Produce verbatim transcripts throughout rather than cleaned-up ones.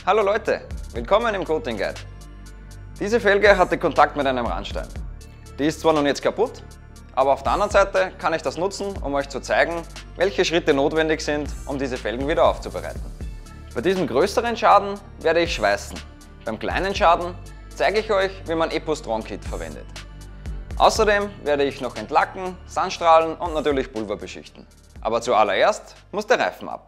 Hallo Leute, willkommen im Coating Guide. Diese Felge hatte Kontakt mit einem Randstein. Die ist zwar nun jetzt kaputt, aber auf der anderen Seite kann ich das nutzen, um euch zu zeigen, welche Schritte notwendig sind, um diese Felgen wieder aufzubereiten. Bei diesem größeren Schaden werde ich schweißen. Beim kleinen Schaden zeige ich euch, wie man Epo-Strong-Kit verwendet. Außerdem werde ich noch entlacken, Sandstrahlen und natürlich Pulver beschichten. Aber zuallererst muss der Reifen ab.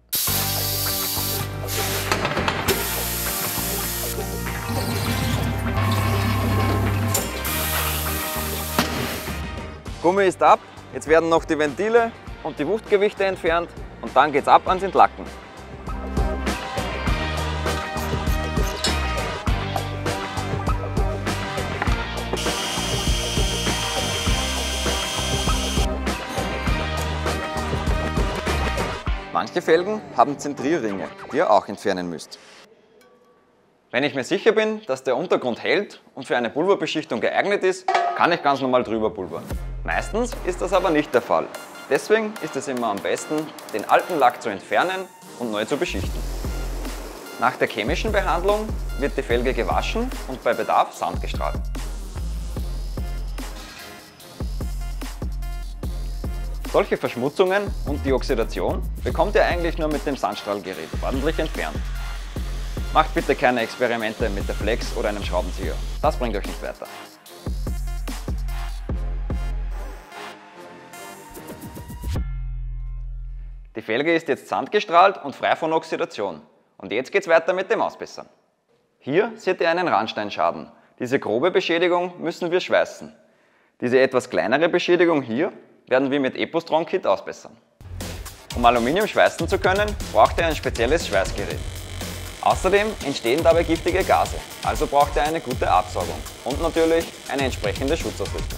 Gummi ist ab, jetzt werden noch die Ventile und die Wuchtgewichte entfernt und dann geht's ab ans Entlacken. Manche Felgen haben Zentrierringe, die ihr auch entfernen müsst. Wenn ich mir sicher bin, dass der Untergrund hält und für eine Pulverbeschichtung geeignet ist, kann ich ganz normal drüber pulvern. Meistens ist das aber nicht der Fall. Deswegen ist es immer am besten, den alten Lack zu entfernen und neu zu beschichten. Nach der chemischen Behandlung wird die Felge gewaschen und bei Bedarf sandgestrahlt. Solche Verschmutzungen und die Oxidation bekommt ihr eigentlich nur mit dem Sandstrahlgerät ordentlich entfernt. Macht bitte keine Experimente mit der Flex oder einem Schraubenzieher, das bringt euch nicht weiter. Die Felge ist jetzt sandgestrahlt und frei von Oxidation. Und jetzt geht es weiter mit dem Ausbessern. Hier seht ihr einen Randsteinschaden. Diese grobe Beschädigung müssen wir schweißen. Diese etwas kleinere Beschädigung hier werden wir mit Epo-Strong-Kit ausbessern. Um Aluminium schweißen zu können, braucht ihr ein spezielles Schweißgerät. Außerdem entstehen dabei giftige Gase, also braucht ihr eine gute Absaugung und natürlich eine entsprechende Schutzausrüstung.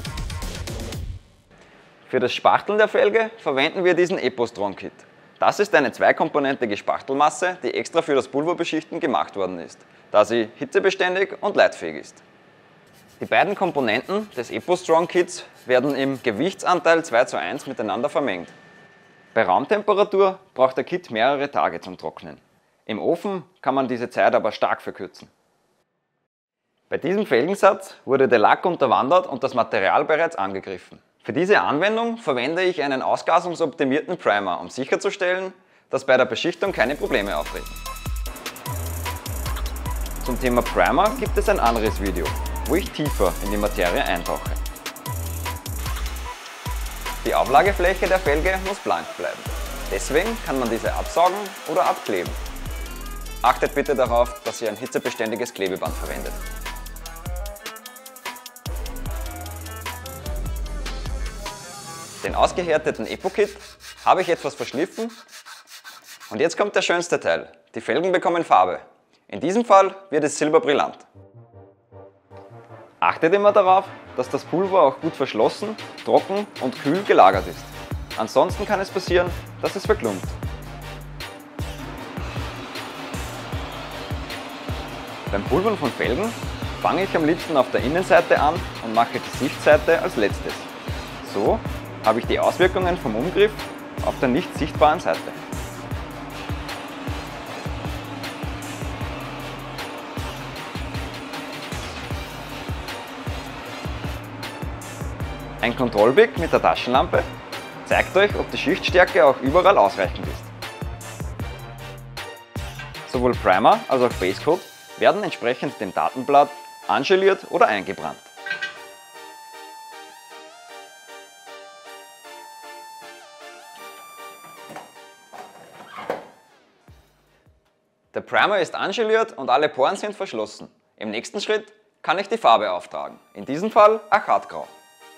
Für das Spachteln der Felge verwenden wir diesen Epo-Strong-Kit. Das ist eine zweikomponentige Spachtelmasse, die extra für das Pulverbeschichten gemacht worden ist, da sie hitzebeständig und leitfähig ist. Die beiden Komponenten des Epo-Strong-Kits werden im Gewichtsanteil zwei zu eins miteinander vermengt. Bei Raumtemperatur braucht der Kit mehrere Tage zum Trocknen. Im Ofen kann man diese Zeit aber stark verkürzen. Bei diesem Felgensatz wurde der Lack unterwandert und das Material bereits angegriffen. Für diese Anwendung verwende ich einen ausgasungsoptimierten Primer, um sicherzustellen, dass bei der Beschichtung keine Probleme auftreten. Zum Thema Primer gibt es ein anderes Video, wo ich tiefer in die Materie eintauche. Die Auflagefläche der Felge muss blank bleiben. Deswegen kann man diese absaugen oder abkleben. Achtet bitte darauf, dass ihr ein hitzebeständiges Klebeband verwendet. Den ausgehärteten Epo-Kit habe ich etwas verschliffen und jetzt kommt der schönste Teil. Die Felgen bekommen Farbe. In diesem Fall wird es silberbrillant. Achtet immer darauf, dass das Pulver auch gut verschlossen, trocken und kühl gelagert ist. Ansonsten kann es passieren, dass es verklumpt. Beim Pulvern von Felgen fange ich am liebsten auf der Innenseite an und mache die Sichtseite als letztes. So habe ich die Auswirkungen vom Umgriff auf der nicht sichtbaren Seite. Ein Kontrollblick mit der Taschenlampe zeigt euch, ob die Schichtstärke auch überall ausreichend ist. Sowohl Primer als auch Basecoat werden entsprechend dem Datenblatt angeliert oder eingebrannt. Der Primer ist angeliert und alle Poren sind verschlossen. Im nächsten Schritt kann ich die Farbe auftragen, in diesem Fall Achatgrau.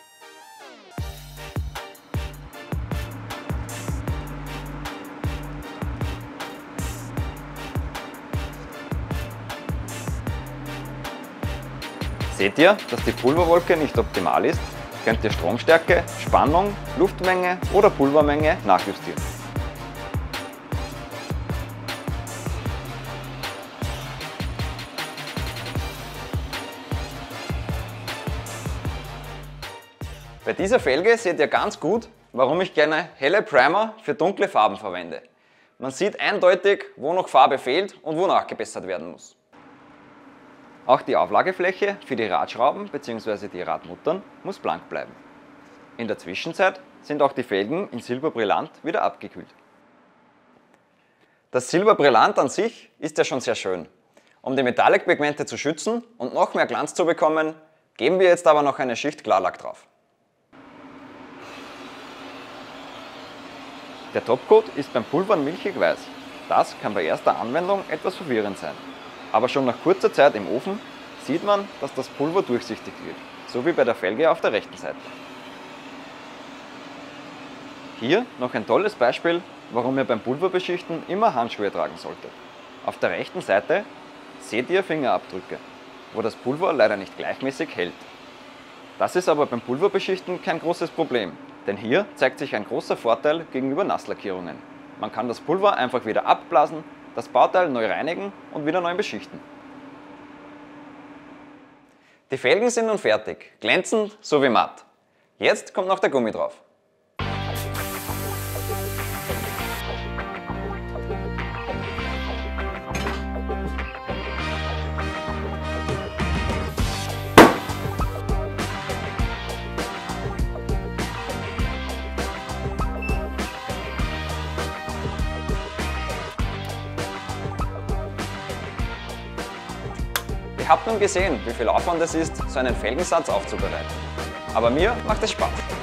Seht ihr, dass die Pulverwolke nicht optimal ist, könnt ihr Stromstärke, Spannung, Luftmenge oder Pulvermenge nachjustieren. Bei dieser Felge seht ihr ganz gut, warum ich gerne helle Primer für dunkle Farben verwende. Man sieht eindeutig, wo noch Farbe fehlt und wo nachgebessert werden muss. Auch die Auflagefläche für die Radschrauben bzw. die Radmuttern muss blank bleiben. In der Zwischenzeit sind auch die Felgen in Silberbrillant wieder abgekühlt. Das Silberbrillant an sich ist ja schon sehr schön. Um die Metallic-Pigmente zu schützen und noch mehr Glanz zu bekommen, geben wir jetzt aber noch eine Schicht Klarlack drauf. Der Topcoat ist beim Pulvern milchig weiß. Das kann bei erster Anwendung etwas verwirrend sein. Aber schon nach kurzer Zeit im Ofen sieht man, dass das Pulver durchsichtig wird, so wie bei der Felge auf der rechten Seite. Hier noch ein tolles Beispiel, warum ihr beim Pulverbeschichten immer Handschuhe tragen solltet. Auf der rechten Seite seht ihr Fingerabdrücke, wo das Pulver leider nicht gleichmäßig hält. Das ist aber beim Pulverbeschichten kein großes Problem, denn hier zeigt sich ein großer Vorteil gegenüber Nasslackierungen. Man kann das Pulver einfach wieder abblasen, das Bauteil neu reinigen und wieder neu beschichten. Die Felgen sind nun fertig, glänzend sowie matt. Jetzt kommt noch der Gummi drauf. Ihr habt nun gesehen, wie viel Aufwand es ist, so einen Felgensatz aufzubereiten. Aber mir macht es Spaß.